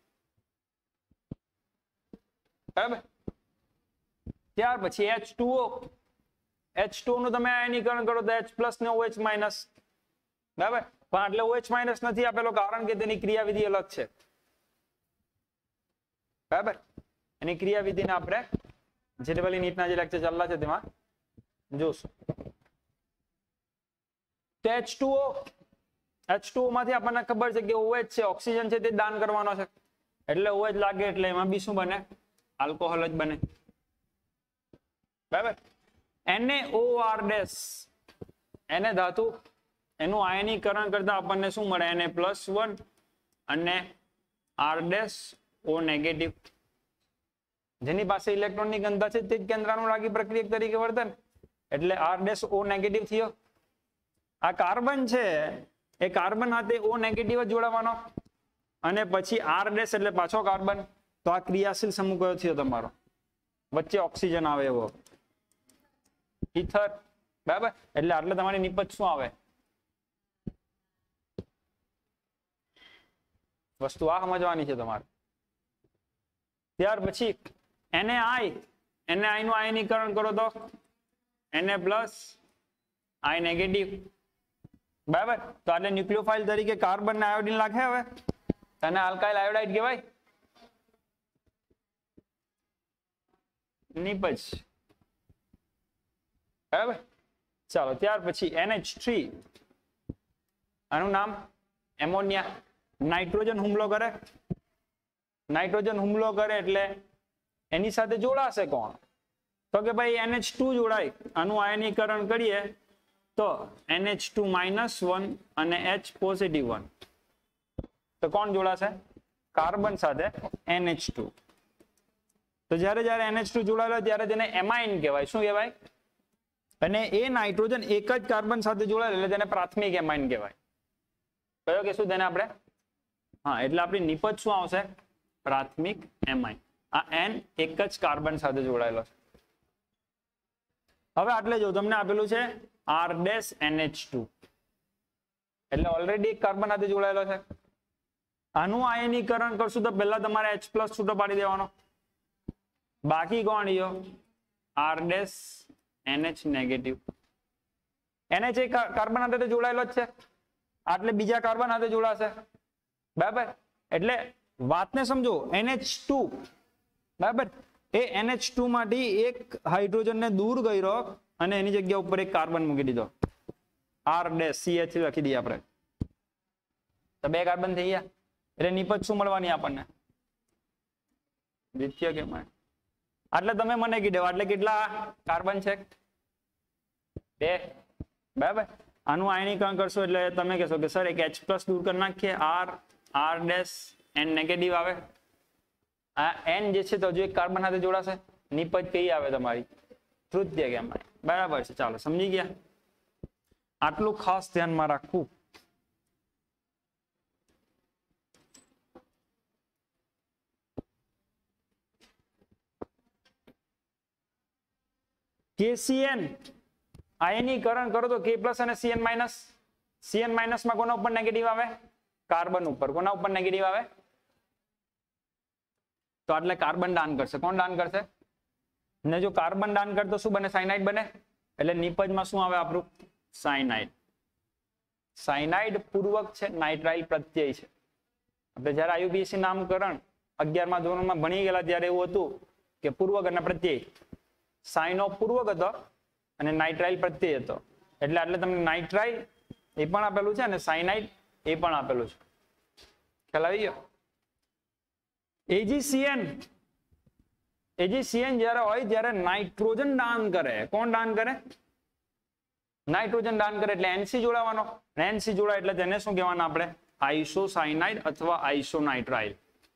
બરાબર. ત્યાર પછી H2O. H2O નું તમે આયનીકરણ કરો તો H પ્લસ ને OH માઇનસ બરાબર. પણ એટલે OH માઇનસ નથી આપેલો કારણ કે તેની ક્રિયાવિધિ અલગ છે બરાબર. એની ક્રિયાવિધિને આપણે જેટલી નીટના જે લેક્ચર ચાલલા છે તેમાં જોશું. તો H2O માંથી આપણને ખબર છે કે OH છે, ઓક્સિજન છે તે દાન કરવાનો છે એટલે OH લાગે એટલે એમાં બી શું બને? આલ્કોહોલ જ બને બરાબર. NaOR એને ધાતુ એનું આયનીકરણ કરતા આપણને શું મળે? Na+1 અને R-O નેગેટિવ. જેની પાસે ઇલેક્ટ્રોનની ઘનતા છે તે જ કેન્દ્રાનુરાગી પ્રક્રિયક તરીકે વર્તન એટલે R-O નેગેટિવ થયો. આ કાર્બન છે એ કાર્બન સાથે O નેગેટિવ જ જોડાવાનો અને પછી R- એટલે પાછો કાર્બન. તો આ ક્રિયાશીલ સમૂહ કયો થયો તમારો? વચ્ચે ઓક્સિજન આવે એવો ઇથર બરાબર. એટલે આટલે તમારી નિપજ શું આવે? વસ્તુ આ સમજવાની છે તમારે. ત્યાર પછી NaI નું આયનીકરણ કરો તો Na પ્લસ I નેગેટિવ બરાબર. તો આટલે ન્યુક્લિયોફાઇલ તરીકે કાર્બન ને આયોડિન લાગે. હવે અને આલ્કાઇલ આયોડાઇડ કહેવાય નિપજ બરાબર. ચાલો ત્યાર પછી NH3 આનું નામ એમોનિયા. નાઇટ્રોજન હુમલો કરે. નાઇટ્રોજન હુમલો કરે એટલે એની સાથે જોડાશે કોણ? તો કે ભાઈ NH2 જોડાય. આનું આયનીકરણ કરીએ તો NH2 -1 અને H +1 તો કોણ જોડાશે? કાર્બન સાથે NH2. તો જ્યારે જ્યારે NH2 જોડાયેલો ત્યારે તેને એમાઇન કહેવાય. શું કહેવાય? અને એ નાઇટ્રોજન એક જ કાર્બન સાથે જોડાયેલો એટલે તેને પ્રાથમિક એમાઇન કહેવાય. કયો કહેશું તેને આપણે? હા, એટલે આપણી નિપજ શું આવશે? પ્રાથમિક એમાઇન. આ N એક જ કાર્બન સાથે જોડાયેલો છે. હવે આટલે જો તમને આપેલું છે R-NH2 એટલે ઓલરેડી એક કાર્બન સાથે જોડાયેલો છે. આનું આયનીકરણ કરશું તો પહેલા તમારે H+ છૂટો પાડી દેવાનો. બાકી કોણ રહ્યો? R-NH negative. NH એક કાર્બન સાથે જોડાયેલો જ છે, એટલે બીજા કાર્બન સાથે જોડાશે. બરાબર? એટલે વાતને સમજો. NH2 બરાબર, એ NH2 માંથી એક હાઇડ્રોજનને દૂર કર્યો અને એની જગ્યા ઉપર એક કાર્બન મૂકી દીધો. R-CH લખી દઈએ આપણે. તો બે કાર્બન થઈ ગયા. એટલે નિપજ શું મળવાની આપણને? દ્વિતીય કેમાઇન. એટલે તમે મને કીધો એટલે કેટલા કાર્બન છે? 2. બરાબર. આનું આયનીકરણ કરશો એટલે તમે કહેશો કે સર એક H+ દૂર કરી નાખીએ. R-N નેગેટિવ આવે. આ N જે છે તો હજુ એક કાર્બન સાથે જોડાશે. નિપજ કઈ આવે તમારી? તૃતીય કેમાઇન. બરાબર છે. ચાલો સમજી ગયા. આટલું ખાસ ધ્યાનમાં રાખવું. KCN આયનીકરણ કરો તો K+ અને Cn-. Cn- માં કોના ઉપર નેગેટિવ આવે? કાર્બન ઉપર. કોના ઉપર નેગેટિવ આવે? તો એટલે કાર્બન દાન કરશે. કોણ દાન કરશે? ને જો કાર્બન દાન કરે તો શું બને? સાયનાઇડ બને. એટલે નિપજમાં શું આવે આપણું? સાયનાઇડ. સાયનાઇડ પૂર્વક છે, નાઇટ્રાઇલ પ્રત્યય છે. આપણે જ્યારે IUPAC નામકરણ 11મા ધોરણમાં ભણી ગયેલા ત્યારે એવું હતું કે પૂર્વક અને પ્રત્યય. સાઇનો પૂર્વક હતો અને નાઇટ્રાઇલ પ્રત્યય હતો. એટલે તમને નાઇટ્રાઇલ એ પણ આપેલું છે અને સાયનાઇડ એ પણ આપેલું છે. ખ્યાલ આવી ગયો? AgCN જ્યારે હોય ત્યારે નાઇટ્રોજન દાન કરે. કોણ દાન કરે? નાઇટ્રોજન દાન કરે એટલે NC જોડાવાનો. NC જોડાય એટલે તેને શું કહેવાના આપણે? આઇસોસાયનાઇડ અથવા આઇસોનાઇટ્રાઇલ.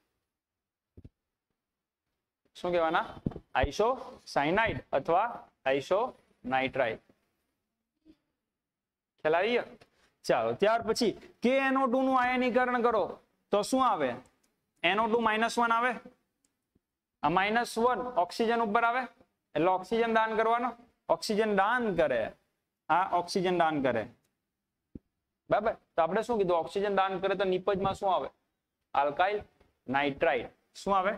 શું કહેવાના? આઇસોસાયનાઇડ અથવા આઇસોનાઇટ્રાઇલ. ખ્યાલ આવી ગયો? ચાલો ત્યાર પછી KNO2 નું આયનીકરણ કરો તો શું આવે? NO2 -1 આવે. આ -1 ઓક્સિજન ઉપર આવે એટલે ઓક્સિજન દાન કરવાનો. ઓક્સિજન દાન કરે. આ ઓક્સિજન દાન કરે. બરાબર. તો આપણે શું કીધું? ઓક્સિજન દાન કરે તો નિપજમાં શું આવે? Alkyl nitride. શું આવે?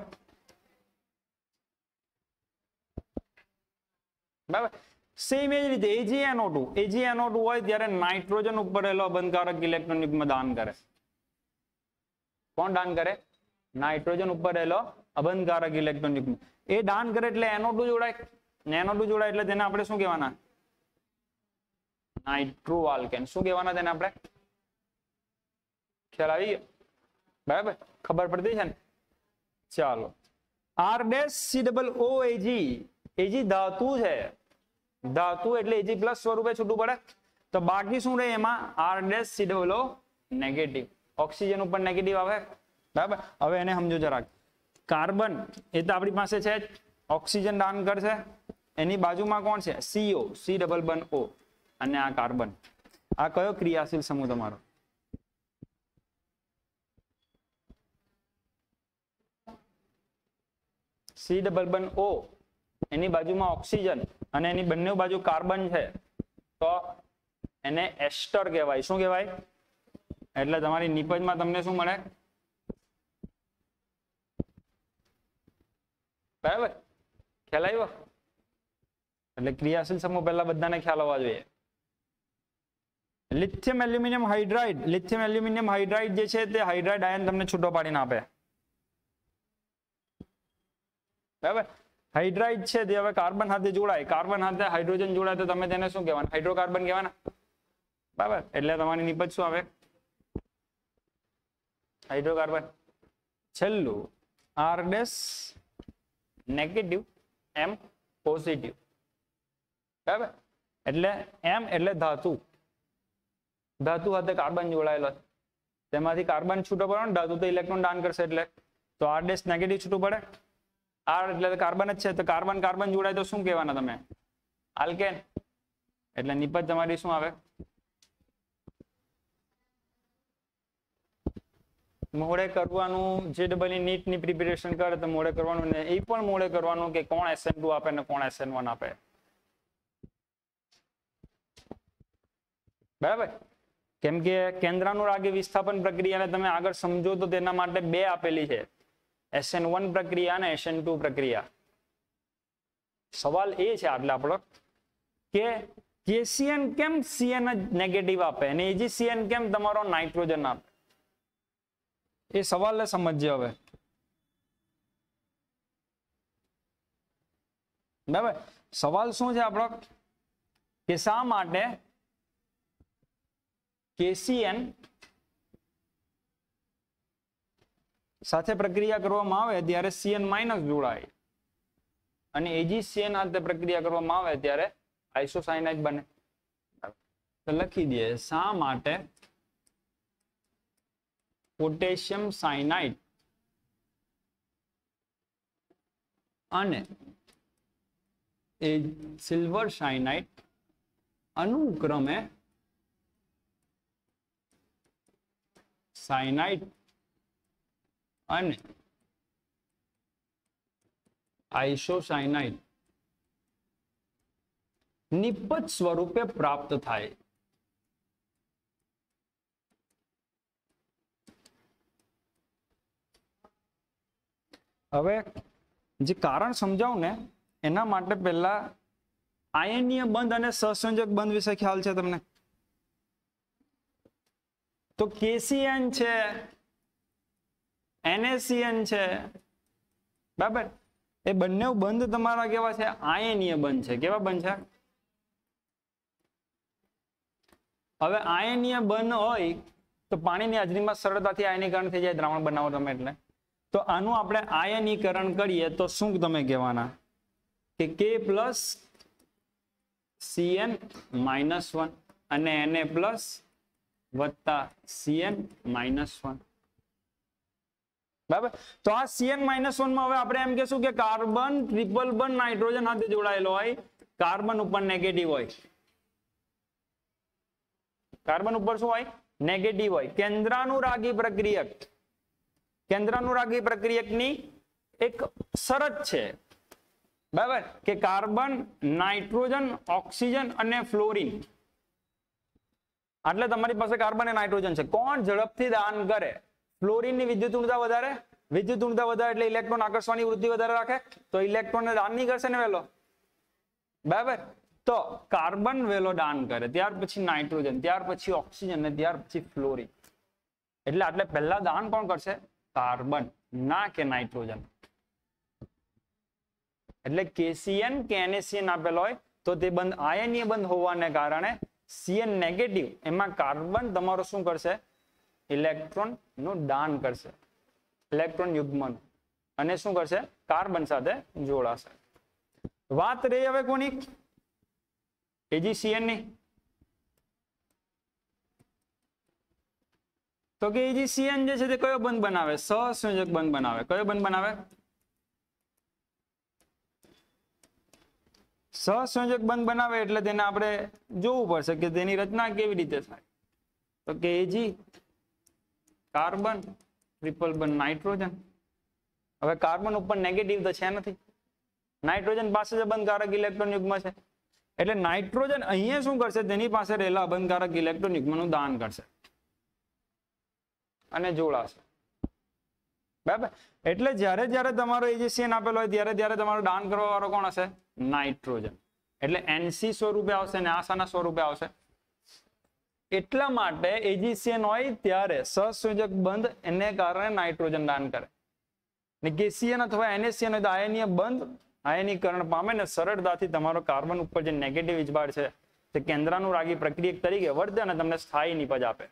બરાબર. સેમ એ જ રીતે AgNO2 હોય ત્યારે નાઇટ્રોજન ઉપર રહેલો અબંધકારક ઇલેક્ટ્રોન યુગ્મ દાન કરે. કોણ દાન કરે? નાઇટ્રોજન ઉપર રહેલો અબંધકારક ઇલેક્ટ્રોન યુગ્મ. એ દાન કરે એટલે NO2 જોડાય. NO2 જોડાય એટલે તેને આપણે શું કહેવાના? નાઇટ્રોઆલ્કેન. શું કહેવાના તેને આપણે? ખ્યાલ આવી ગયો? બરાબર. ખબર પડતી છે ને? ચાલો. R-COOAG. Ag ધાતુ છે. ધાતુ એટલે Ag+ સ્વરૂપે છૂટું પડે. તો બાકી શું રહે એમાં? R-COO negative. ઓક્સિજન ઉપર નેગેટિવ આવે. બરાબર. હવે એને સમજો જરાક. કાર્બન એ તો આપણી પાસે છે જ. ઓક્સિજન દાન કરશે. એની બાજુમાં કોણ છે? CO, C-O. અને આ કાર્બન. આ કયો ક્રિયાશીલ સમૂહ તમારો? C-O. એની બાજુમાં ઓક્સિજન અને એની બંને બાજુ કાર્બન છે તો એને એસ્ટર કહેવાય. શું કહેવાય? એટલે તમારી નિપજમાં તમને શું મળે? બરાબર. ખ્યાલ આવ્યો? એટલે ક્રિયાશીલ સમૂહ પહેલા બધાને ખ્યાલ હોવા જોઈએ. Lithium aluminium hydride. Lithium aluminium hydride જે છે તે હાઇડ્રાઇડ આયન તમને છૂટો પાડીને આપે. બરાબર. હાઇડ્રાઇડ છે તે હવે કાર્બન સાથે જોડાય. કાર્બન સાથે હાઇડ્રોજન જોડાય તો તમે તેને શું કહેવાના? હાઇડ્રોકાર્બન કહેવાના. બરાબર. એટલે તમારી નિપજ શું આવે? હાઇડ્રોકાર્બન. છેલ્લું R- નેગેટિવ M પોઝિટિવ. બરાબર. એટલે એમ એટલે ધાતુ, ધાતુ સાથે કાર્બન જોડાયેલો છે, તેમાંથી કાર્બન છૂટો પડે ને ધાતુ તો ઇલેક્ટ્રોન દાન કરશે, એટલે તો R ડેશ નેગેટિવ છૂટું પડે. R એટલે કાર્બન જ છે, તો કાર્બન કાર્બન જોડાય તો શું કહેવાના તમે? આલ્કેન. એટલે નિપજ તમારી શું આવે? મોડે કરવાનું, જે ડબલ નીટ ની પ્રિપેરેશન કરે તો મોડે કરવાનું, ને એ પણ મોડે કરવાનું કે કોણ SN2 આપે ને કોણ SN1 આપે. બરાબર, કેમ કે કેન્દ્રાનુરાગી વિસ્થાપન પ્રક્રિયાને તમે આગળ સમજો તો તેના માટે બે આપેલી છે, SN1 પ્રક્રિયા અને SN2 પ્રક્રિયા. સવાલ એ છે એટલે આપણો કે KCN કેમ CN નેગેટિવ આપે અને AgCN કેમ તમારો નાઇટ્રોજન આપે, એ સવાલને સમજીએ હવે. બરાબર, સવાલ શું છે આપણો કે શા માટે KCN સાથે પ્રક્રિયા કરવામાં આવે ત્યારે CN માઇનસ જોડાય અને AgCN સાથે પ્રક્રિયા કરવામાં આવે ત્યારે આઇસોસાયનાઇડ બને. તો લખી દઈએ શા માટે પોટેશિયમ સાયનાઇડ અને સિલ્વર સાયનાઇડ અનુક્રમે સાયનાઇડ અને આઇસોસાયનાઇડ નિપજ સ્વરૂપે પ્રાપ્ત થાય. હવે જે કારણ સમજાવું ને એના માટે પહેલા આયનીય બંધ અને સહસંયોજક બંધ વિશે ખ્યાલ છે તમને? તો KCN છે, NaCN છે, બરાબર, એ બંને બંધ તમારા કેવા છે? આયનીય બંધ છે. કેવા બંધ છે? હવે આયનીય બંધ હોય તો પાણીની હાજરીમાં સરળતાથી આયનીકરણ થઈ જાય, દ્રાવણ બનાવો તમે એટલે. તો આનું આપણે આયનીકરણ કરીએ તો શું તમે કહેવાના કે K પ્લસ CN માઇનસ 1 અને Na પ્લસ વત્તા CN માઇનસ 1. બરાબર, તો આ CN માઇનસ 1 માં હવે આપણે એમ કહેશું કે કાર્બન ટ્રિપલ બંધ નાઇટ્રોજન સાથે જોડાયેલો હોય, કાર્બન ઉપર નેગેટિવ હોય. કાર્બન ઉપર શું હોય? નેગેટિવ હોય. કેન્દ્રાનુરાગી પ્રક્રિયક, કેન્દ્રાનુરાગી પ્રક્રિયકની એક શરત છે, બરાબર, કે કાર્બન, નાઇટ્રોજન, ઓક્સિજન અને ફ્લોરિન, એટલે તમારી પાસે કાર્બન અને નાઇટ્રોજન છે. કોણ ઝડપથી દાન કરે? ફ્લોરિન ની વિદ્યુત ઊર્જા વધારે, વિદ્યુત ઊર્જા વધારે એટલે ઇલેક્ટ્રોન આકર્ષવાની વૃત્તિ વધારે રાખે, તો ઇલેક્ટ્રોન ને દાન નહીં કરશે ને વેલો, બરાબર. તો કાર્બન વેલો દાન કરે, ત્યાર પછી નાઇટ્રોજન, ત્યાર પછી ઓક્સિજન અને ત્યાર પછી ફ્લોરિન. એટલે પહેલા દાન કોણ કરશે? કાર્બન, ના કે નાઇટ્રોજન. એટલે KCN કે NaCN આપેલો હોય તો તે બંધ આયનીય બંધ હોવાને કારણે CN નેગેટિવ, એમાં કાર્બન તમારો શું કરશે? ઇલેક્ટ્રોન નું દાન કરશે, ઇલેક્ટ્રોન યુગ્મન, અને શું કરશે? કાર્બન સાથે જોડાશે. વાત રહી હવે કોની? AgCN ની. તો કે AgCN જે છે તે કયો બંધ બનાવે? સહસંયોજક બંધ બનાવે. કયો બંધ બનાવે? સહસંયોજક બંધ બનાવે એટલે તેને આપણે જોવું પડશે કે તેની રચના કેવી રીતે થાય. તો કે Ag કાર્બન ટ્રિપલ બંધ નાઇટ્રોજન. હવે કાર્બન ઉપર નેગેટિવ તો છે નથી, નાઇટ્રોજન પાસે જ બંધકારક ઇલેક્ટ્રોન યુગ્મ છે, એટલે નાઇટ્રોજન અહીંયા શું કરશે? તેની પાસે રહેલા બંધકારક ઇલેક્ટ્રોન યુગ્મનું દાન કરશે અને જોડાશે, બરાબર. એટલે જ્યારે જ્યારે તમારો AgCN આપેલો હોય ત્યારે તમારો દાન કરવા વાળો કોણ હશે? નાઇટ્રોજન. એટલે NC સ્વરૂપે આવશે ને આ શાના સ્વરૂપે આવશે? એટલા માટે AgCN હોય ત્યારે સહસંયોજક બંધ એને કારણે નાઇટ્રોજન દાન કરે, ને KCN અથવા NaCN હોય તો આયનીય બંધ આયનીકરણ પામે ને સરળતાથી તમારો કાર્બન ઉપર જે નેગેટિવ વીજભાર છે તે કેન્દ્રાનુરાગી પ્રક્રિયક તરીકે વર્તે અને તમને સ્થાયી નિપજ આપે,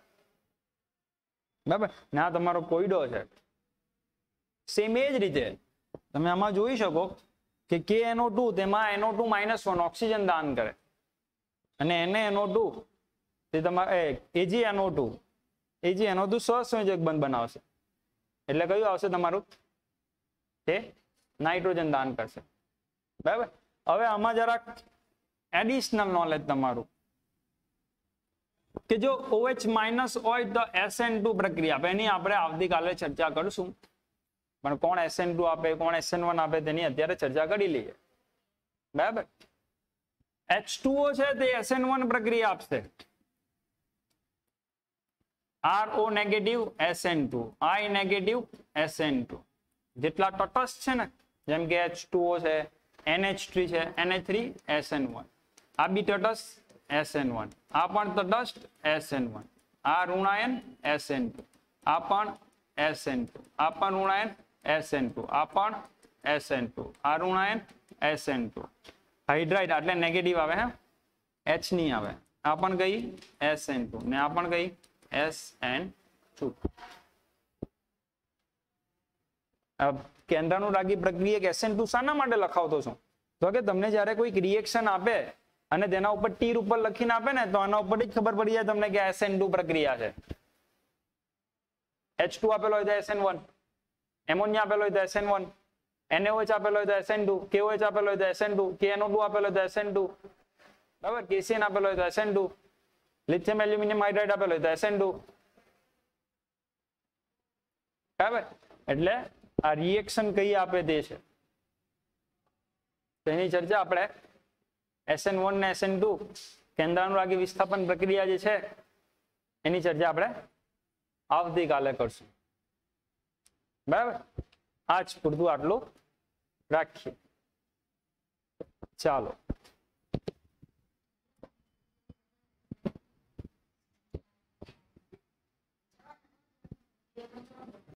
બરાબર. ને આ તમારો કોયડો છે. સેમ એ જ રીતે તમે આમાં જોઈ શકો કે KNO2 તેમાં NO2 -1 ઓક્સિજન દાન કરે, અને NaNO2 તે તમારે AgNO2 AgNO2 સહસંયોજક બંધ બનાવશે એટલે કયું આવશે તમારું તે નાઇટ્રોજન દાન કરશે બરાબર હવે આમાં જરાક એડિશનલ નોલેજ તમારું કે જો OH- હોય તો SN2 પ્રક્રિયા આપે એની આપણે આવતીકાલે ચર્ચા કરીશું પણ કોણ SN2 આપે કોણ SN1 આપે તેની અત્યારે ચર્ચા કરી લઈએ બરાબર H2O છે તે SN1 પ્રક્રિયા આપશે RO negative SN2 I negative SN2 જેટલા તટસ્થ છે ને જેમ કે H2O છે NH3 છે NH3 SN1 આ બી તટસ્થ SN1 આ પણ તટસ્થ SN1 આ ઋણાયન SN2 આ પણ SN2 આ પણ ઋણાયન SN2 આ પણ SN2 આ ઋણાયન SN2 હાઇડ્રાઇડ એટલે નેગેટિવ આવે હે H નહીં આવે આ પણ કઈ SN2 ને આ પણ કઈ SN2 કેન્દ્રાનુરાગી પ્રક્રિયા SN2 શાના માટે લખાવતો છું તો કે તમને જ્યારે કોઈ રિએક્શન આપે અને તેના ઉપર તીર ઉપર લખીને આપે ને તો આના ઉપરથી જ ખબર પડી જાય તમને કે SN2 પ્રક્રિયા છે H2 આપેલો હોય તો SN1 એમોનિયા આપેલો હોય તો SN1 NaOH આપેલો હોય તો SN2 KOH આપેલો હોય તો SN2 KNO2 આપેલો હોય તો SN2 બરાબર KCN આપેલો હોય તો SN2 લિથિયમ એલ્યુમિનિયમ હાઇડ્રાઇડ આપેલો હોય તો SN2 બરાબર એટલે આ રિએક્શન કઈ આપે તે છે તેની ચર્ચા આપણે SN1 ને SN2 કેન્દ્રાનુરાગી વિસ્થાપન પ્રક્રિયા જે છે એની ચર્ચા આપણે આવતીકાલે કરશું બરાબર આજ પૂરતું આટલું રાખીએ ચાલો